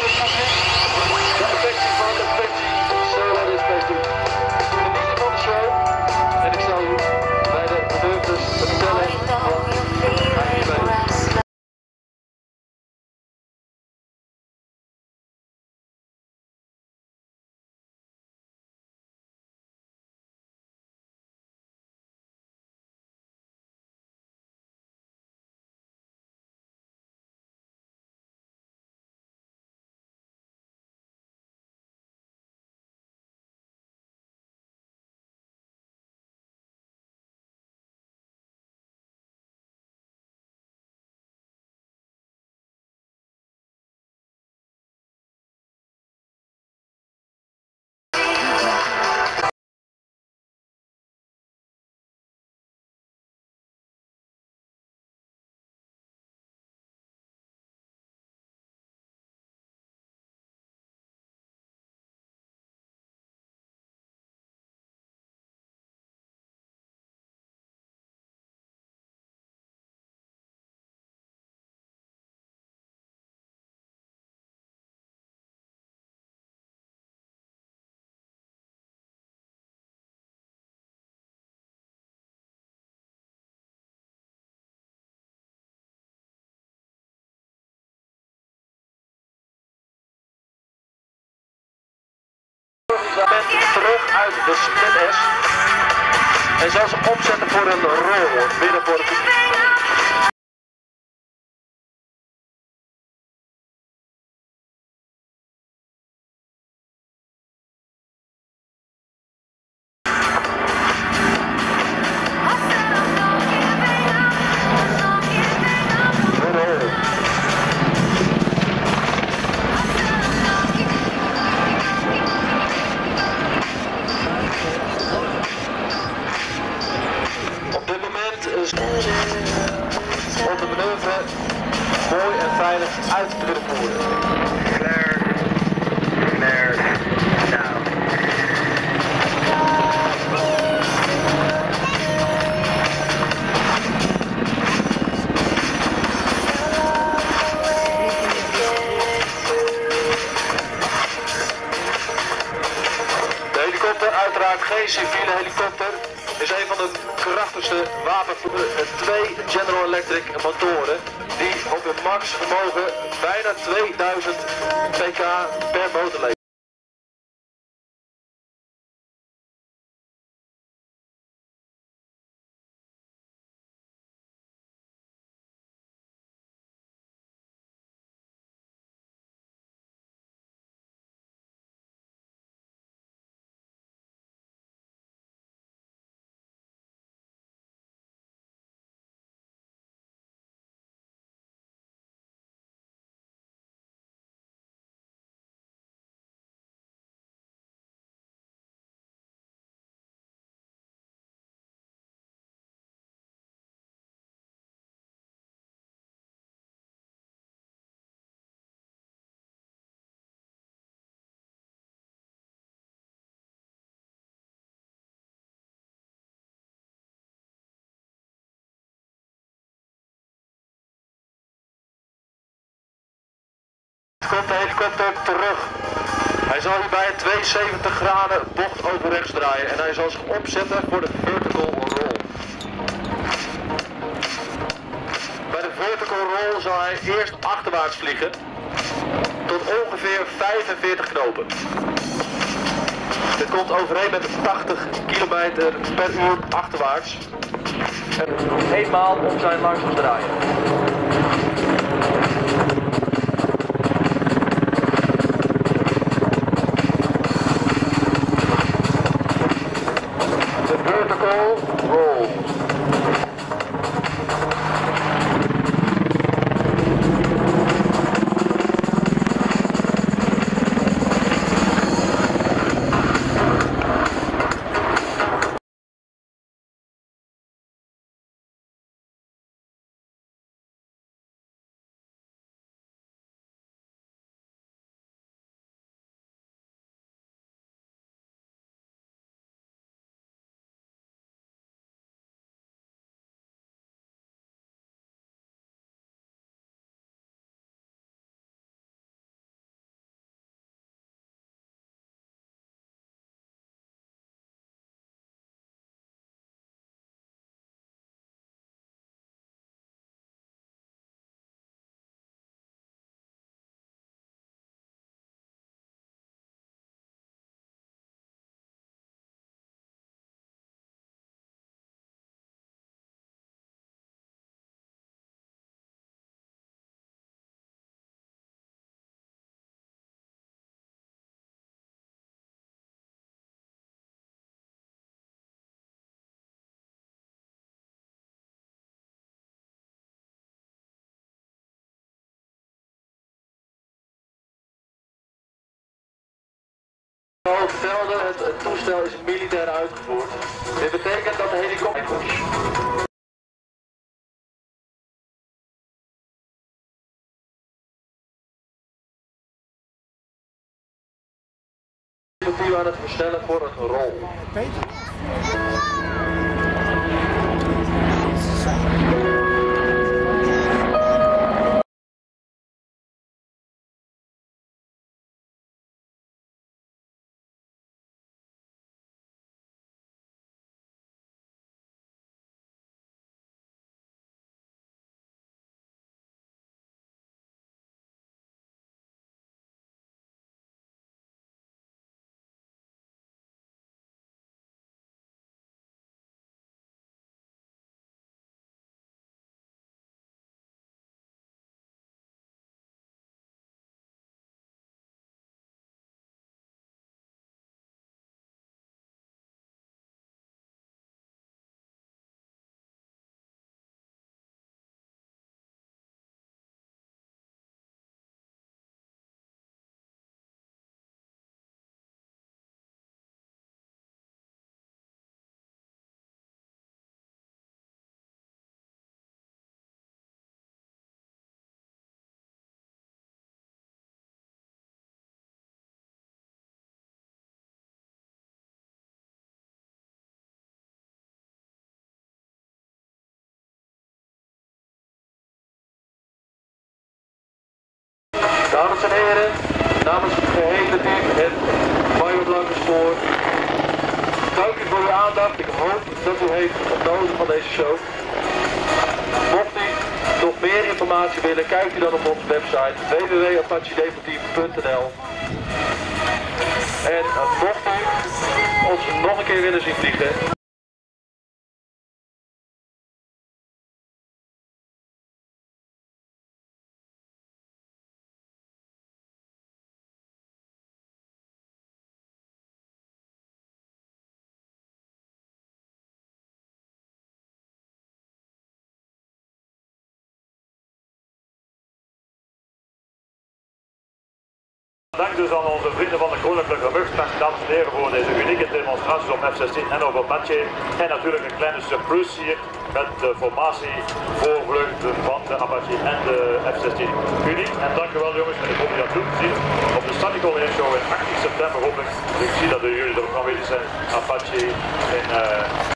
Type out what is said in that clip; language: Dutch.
perfectie van de perfectie. Zo dat is best doen. Geniet van de show. En ik zal u bij de gebeurtenis vertellen wat hij hierbij doet. Terug uit de Split S en zal ze opzetten voor een rol binnen voor het publiek. Om de manoeuvre mooi en veilig uit te kunnen voeren. Flare, down. De helikopter, uiteraard geen civiele helikopter, is een van de krachtigste wapenvoeren. Twee General Electric motoren die op hun max vermogen bijna 2000 pk per motor leveren. Komt de helikopter terug. Hij zal hier bij een 72 graden bocht over rechts draaien en hij zal zich opzetten voor de vertical roll. Bij de vertical roll zal hij eerst achterwaarts vliegen tot ongeveer 45 knopen. Dit komt overeen met 80 km per uur achterwaarts en eenmaal om zijn langzaam draaien. vertelde, het toestel is militair uitgevoerd. Dit betekent dat de helikopter... Die aan het versnellen voor een rol. Dames en heren, namens het gehele team het Blanke Spoor, dank u voor uw aandacht. Ik hoop dat u heeft genoten van deze show. Mocht u nog meer informatie willen, kijkt u dan op onze website www.apachedeportivo.nl. En mocht u ons nog een keer willen zien vliegen, dank dus aan onze vrienden van de Koninklijke Luchtmacht, dames en heren, voor deze unieke demonstraties op F-16 en op Apache. En natuurlijk een kleine surprise hier met de formatie voorvluchten van de Apache en de F-16 Unie. En dank u wel jongens, en ik hoop je dat goed zien op de Stanical Air Show in 18 september hopelijk. Ik zie dat jullie er ook aanwezig zijn, Apache in